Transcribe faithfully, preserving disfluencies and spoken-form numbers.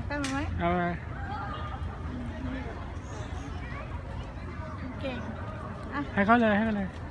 ตั้งไหมเอาไปเก่งให้เขาเลยให้เขาเลย